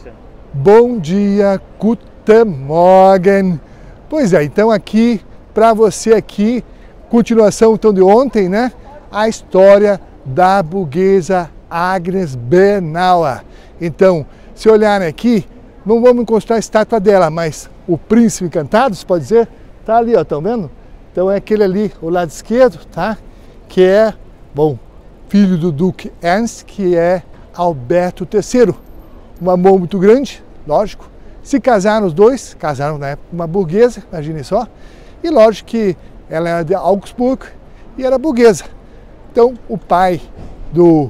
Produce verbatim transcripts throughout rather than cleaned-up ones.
Bom dia, guten Morgen. Pois é, então aqui, para você aqui, continuação então de ontem, né? A história da burguesa Agnes Bernauer. Então, se olharem aqui, não vamos encostar a estátua dela, mas o príncipe encantado, se pode dizer, tá ali, ó, estão vendo? Então é aquele ali, o lado esquerdo, tá? Que é, bom, filho do Duque Ernst, que é Alberto terceiro. Um amor muito grande, lógico. Se casaram os dois, casaram na época uma burguesa, imaginem só. E lógico que ela era de Augsburg e era burguesa. Então o pai do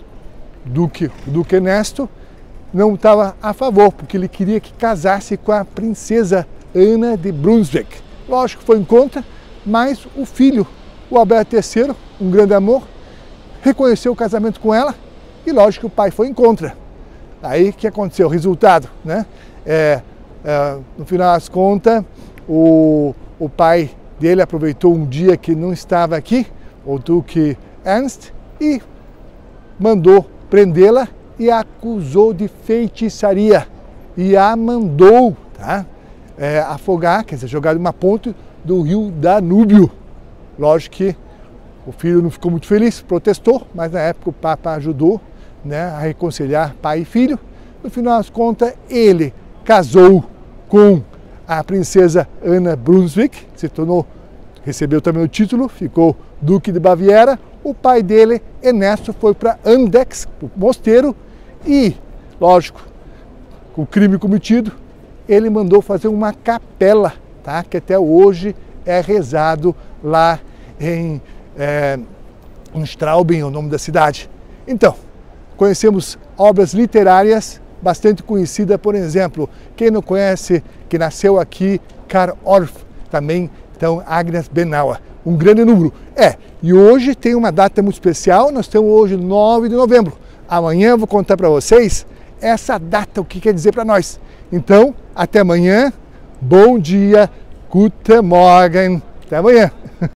Duque, Duque Ernesto não estava a favor, porque ele queria que casasse com a princesa Ana de Brunswick. Lógico que foi em conta, mas o filho, o Alberto terceiro, um grande amor, reconheceu o casamento com ela e lógico que o pai foi em contra. Aí o que aconteceu? O resultado, né? É, é, no final das contas, o, o pai dele aproveitou um dia que não estava aqui, o Duque Ernst, e mandou prendê-la e a acusou de feitiçaria e a mandou, tá, é, afogar, quer dizer, jogar de uma ponte do rio Danúbio. Lógico que o filho não ficou muito feliz, protestou, mas na época o Papa ajudou, né, a reconciliar pai e filho. No final das contas, ele casou com a princesa Ana Brunswick, se tornou, recebeu também o título, ficou Duque de Baviera. O pai dele, Ernesto, foi para Andechs, o mosteiro, e, lógico, com o crime cometido, ele mandou fazer uma capela, tá, que até hoje é rezado lá em, é, em Straubing, é o nome da cidade. Então, conhecemos obras literárias bastante conhecidas, por exemplo, quem não conhece, que nasceu aqui, Karl Orff, também, então, Agnes Bernauer, um grande número. É, e hoje tem uma data muito especial, nós temos hoje nove de novembro. Amanhã eu vou contar para vocês essa data, o que quer dizer para nós. Então, até amanhã, bom dia, guten Morgen, até amanhã.